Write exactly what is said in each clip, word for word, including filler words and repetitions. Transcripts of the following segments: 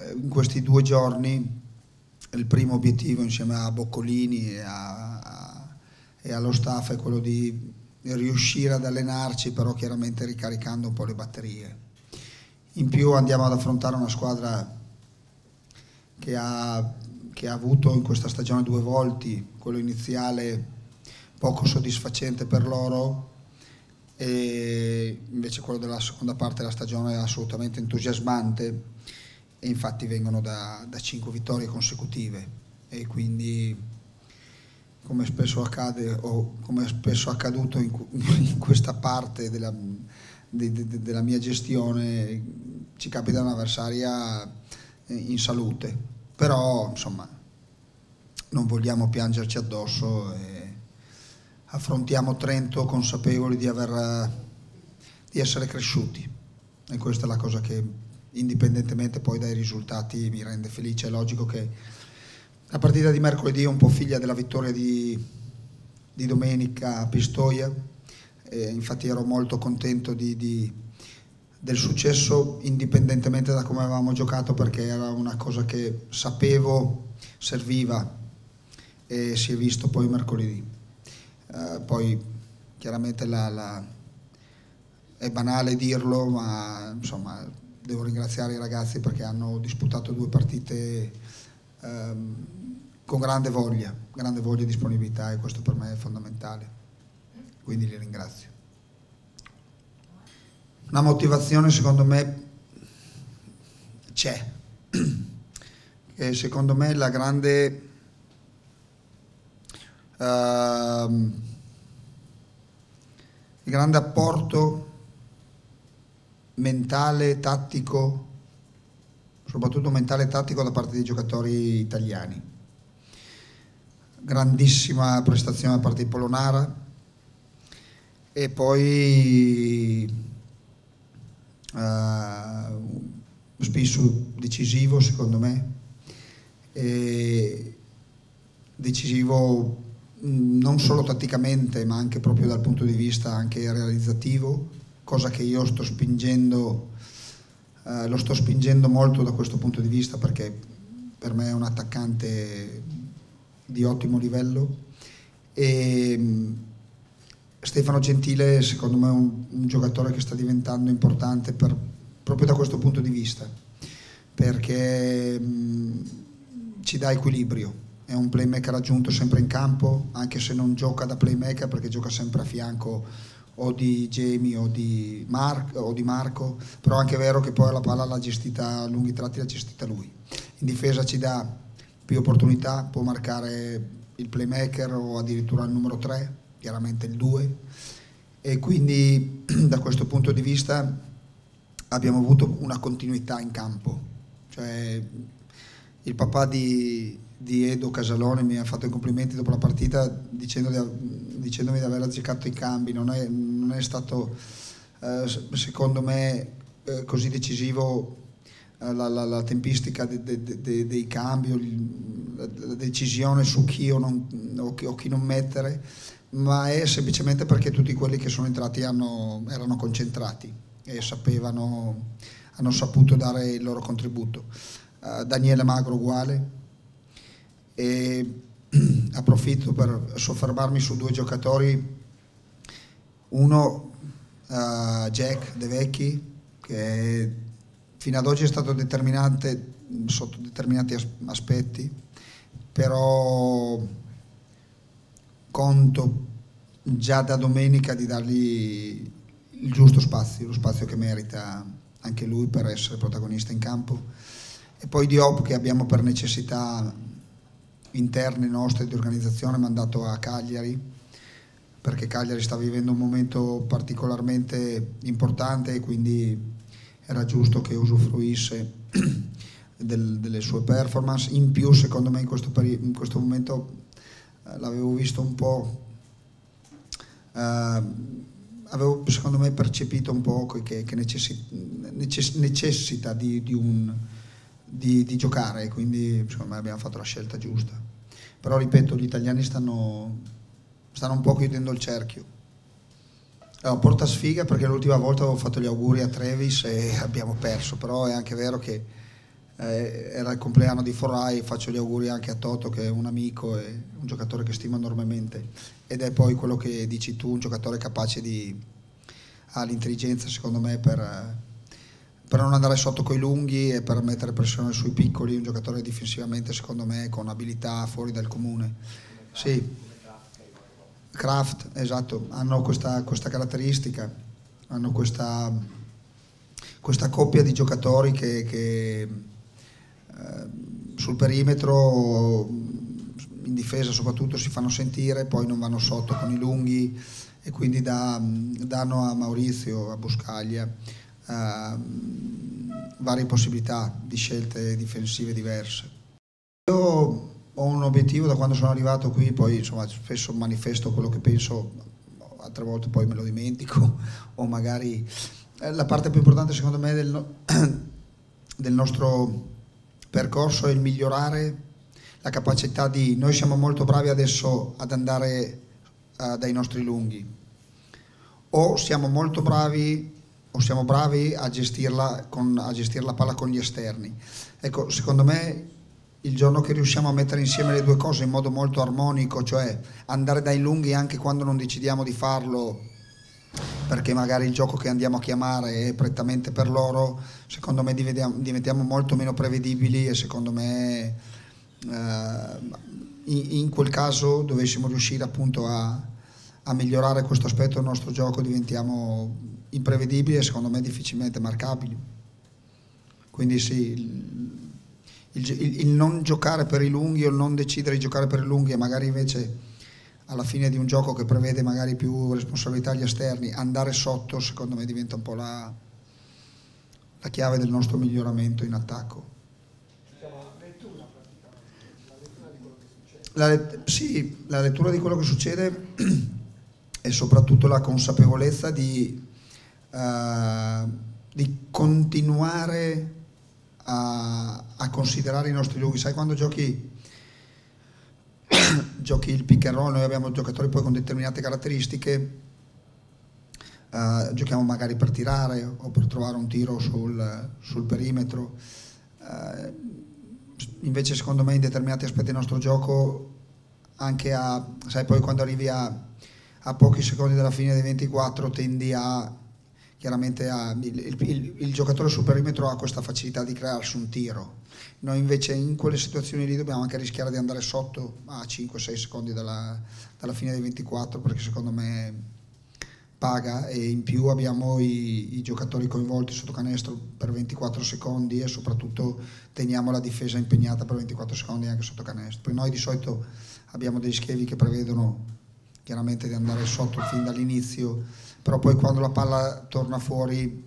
in questi due giorni il primo obiettivo insieme a Boccolini e, a, a, e allo staff è quello di riuscire ad allenarci, però chiaramente ricaricando un po' le batterie. In più andiamo ad affrontare una squadra che ha, che ha avuto in questa stagione due volti, quello iniziale poco soddisfacente per loro, e invece quello della seconda parte della stagione è assolutamente entusiasmante, e infatti vengono da, da cinque vittorie consecutive, e quindi come spesso accade o come spesso è accaduto in, in questa parte della, de, de, della mia gestione, ci capita un'avversaria in salute, però insomma non vogliamo piangerci addosso e affrontiamo Trento consapevoli di, aver, di essere cresciuti, e questa è la cosa che indipendentemente poi dai risultati mi rende felice. È logico che la partita di mercoledì è un po' figlia della vittoria di, di domenica a Pistoia, e infatti ero molto contento di, di, del successo indipendentemente da come avevamo giocato, perché era una cosa che sapevo serviva e si è visto poi mercoledì. Uh, poi chiaramente la, la, è banale dirlo, ma insomma devo ringraziare i ragazzi perché hanno disputato due partite um, con grande voglia, grande voglia e disponibilità, e questo per me è fondamentale, quindi li ringrazio. Una motivazione secondo me c'è, che secondo me è la grande Uh, il grande apporto mentale, tattico, soprattutto mentale e tattico da parte dei giocatori italiani. Grandissima prestazione da parte di Polonara, e poi uh, spesso decisivo secondo me, e decisivo non solo tatticamente ma anche proprio dal punto di vista anche realizzativo, cosa che io sto spingendo, eh, lo sto spingendo molto da questo punto di vista, perché per me è un attaccante di ottimo livello, e Stefano Gentile secondo me è un, un giocatore che sta diventando importante per, proprio da questo punto di vista, perché mh, ci dà equilibrio. È un playmaker aggiunto sempre in campo, anche se non gioca da playmaker, perché gioca sempre a fianco o di Jamie o di, Mar o di Marco, però è anche vero che poi la palla l'ha gestita, a lunghi tratti l'ha gestita lui. In difesa ci dà più opportunità, può marcare il playmaker o addirittura il numero tre, chiaramente il due, e quindi da questo punto di vista abbiamo avuto una continuità in campo. Cioè, il papà di di Edo Casalone mi ha fatto i complimenti dopo la partita dicendo di, dicendomi di aver azzeccato i cambi. Non è, non è stato eh, secondo me eh, così decisivo eh, la, la, la tempistica de, de, de, dei cambi, la, la decisione su chi o, non, o, chi, o chi non mettere, ma è semplicemente perché tutti quelli che sono entrati hanno, erano concentrati e sapevano, hanno saputo dare il loro contributo. Uh, Daniele Magro uguale. E approfitto per soffermarmi su due giocatori, uno uh, Jack De Vecchi, che fino ad oggi è stato determinante sotto determinati as aspetti, però conto già da domenica di dargli il giusto spazio, lo spazio che merita anche lui per essere protagonista in campo. E poi Diop, che abbiamo per necessità interne nostre di organizzazione mandato a Cagliari, perché Cagliari sta vivendo un momento particolarmente importante e quindi era giusto che usufruisse del, delle sue performance. In più secondo me in questo, in questo momento eh, l'avevo visto un po', eh, avevo secondo me percepito un po' che, che necessi, necess, necessita di, di un Di, di giocare, quindi secondo me abbiamo fatto la scelta giusta. Però ripeto, gli italiani stanno, stanno un po' chiudendo il cerchio. Allora, porta sfiga perché l'ultima volta avevo fatto gli auguri a Trevis e abbiamo perso, però è anche vero che eh, era il compleanno di Forrai, faccio gli auguri anche a Toto che è un amico e un giocatore che stimo enormemente, ed è poi quello che dici tu, un giocatore capace di, ha l'intelligenza secondo me per, per non andare sotto coi lunghi e per mettere pressione sui piccoli, un giocatore difensivamente secondo me con abilità fuori dal comune. Sì. Kraft, esatto, hanno questa, questa caratteristica, hanno questa, questa coppia di giocatori che, che eh, sul perimetro, in difesa soprattutto, si fanno sentire, poi non vanno sotto con i lunghi e quindi da, danno a Maurizio, a Buscaglia, eh, varie possibilità di scelte difensive diverse. Io ho un obiettivo da quando sono arrivato qui, poi insomma spesso manifesto quello che penso, altre volte poi me lo dimentico o magari eh, la parte più importante secondo me del, no del nostro percorso è il migliorare la capacità di, noi siamo molto bravi adesso ad andare uh, dai nostri lunghi, o siamo molto bravi o siamo bravi a gestirla, con, a gestire la palla con gli esterni. Ecco, secondo me il giorno che riusciamo a mettere insieme le due cose in modo molto armonico, cioè andare dai lunghi anche quando non decidiamo di farlo, perché magari il gioco che andiamo a chiamare è prettamente per loro, secondo me diventiamo, diventiamo molto meno prevedibili e secondo me eh, in, in quel caso dovessimo riuscire appunto a, a migliorare questo aspetto del nostro gioco, diventiamo imprevedibili e secondo me difficilmente marcabili. Quindi sì, Il, il, il non giocare per i lunghi o il non decidere di giocare per i lunghi e magari invece alla fine di un gioco che prevede magari più responsabilità agli esterni, andare sotto secondo me diventa un po' la, la chiave del nostro miglioramento in attacco. La, sì, la lettura di quello che succede e soprattutto la consapevolezza di, uh, di continuare A, a considerare i nostri lunghi. Sai, quando giochi giochi il pick and roll, noi abbiamo giocatori poi con determinate caratteristiche, uh, giochiamo magari per tirare o per trovare un tiro sul, sul perimetro, uh, invece secondo me in determinati aspetti del nostro gioco, anche a, sai, poi quando arrivi a, a pochi secondi dalla fine dei ventiquattro tendi a chiaramente ha, il, il, il giocatore sul perimetro ha questa facilità di crearsi un tiro, noi invece in quelle situazioni lì dobbiamo anche rischiare di andare sotto a cinque sei secondi dalla, dalla fine dei ventiquattro, perché secondo me paga, e in più abbiamo i, i giocatori coinvolti sotto canestro per ventiquattro secondi e soprattutto teniamo la difesa impegnata per ventiquattro secondi anche sotto canestro. Poi noi di solito abbiamo dei schemi che prevedono chiaramente di andare sotto fin dall'inizio, però poi quando la palla torna fuori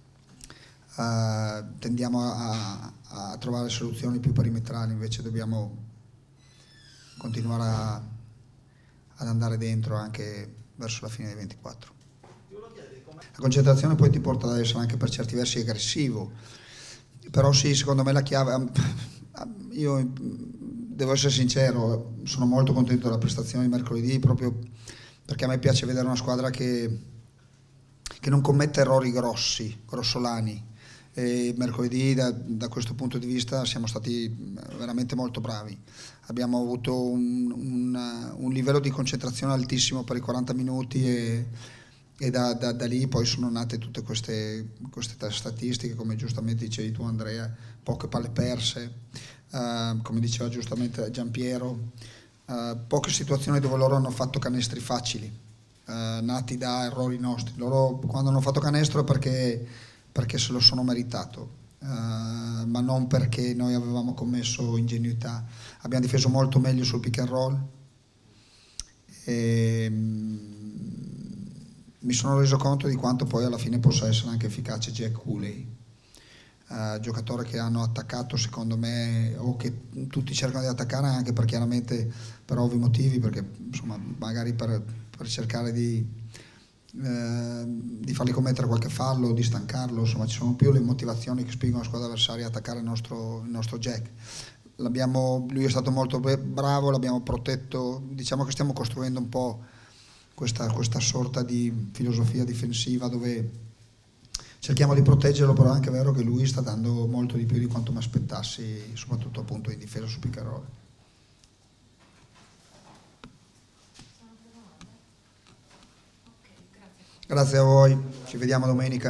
eh, tendiamo a, a trovare soluzioni più perimetrali, invece dobbiamo continuare a, ad andare dentro anche verso la fine dei ventiquattro. La concentrazione poi ti porta ad essere anche per certi versi aggressivo, però sì, secondo me la chiave, io devo essere sincero, sono molto contento della prestazione di mercoledì, proprio perché a me piace vedere una squadra che, che non commette errori grossi, grossolani, e mercoledì da, da questo punto di vista siamo stati veramente molto bravi, abbiamo avuto un, un, un livello di concentrazione altissimo per i quaranta minuti e, e da, da, da lì poi sono nate tutte queste, queste statistiche, come giustamente dicevi tu Andrea, poche palle perse, uh, come diceva giustamente Giampiero, uh, poche situazioni dove loro hanno fatto canestri facili, uh, nati da errori nostri. Loro quando hanno fatto canestro è perché, perché se lo sono meritato, uh, ma non perché noi avevamo commesso ingenuità. Abbiamo difeso molto meglio sul pick and roll e mi sono reso conto di quanto poi alla fine possa essere anche efficace Jack Cooley, uh, giocatore che hanno attaccato secondo me, o che tutti cercano di attaccare anche per chiaramente per ovvi motivi, perché insomma magari per, per cercare di, uh, di fargli commettere qualche fallo, di stancarlo, insomma ci sono più le motivazioni che spingono la squadra avversaria a attaccare il nostro, il nostro Jack. Lui è stato molto bravo, l'abbiamo protetto, diciamo che stiamo costruendo un po' Questa, questa sorta di filosofia difensiva dove cerchiamo di proteggerlo, però è anche vero che lui sta dando molto di più di quanto mi aspettassi, soprattutto appunto in difesa su Piccaroli. Grazie a voi, ci vediamo domenica.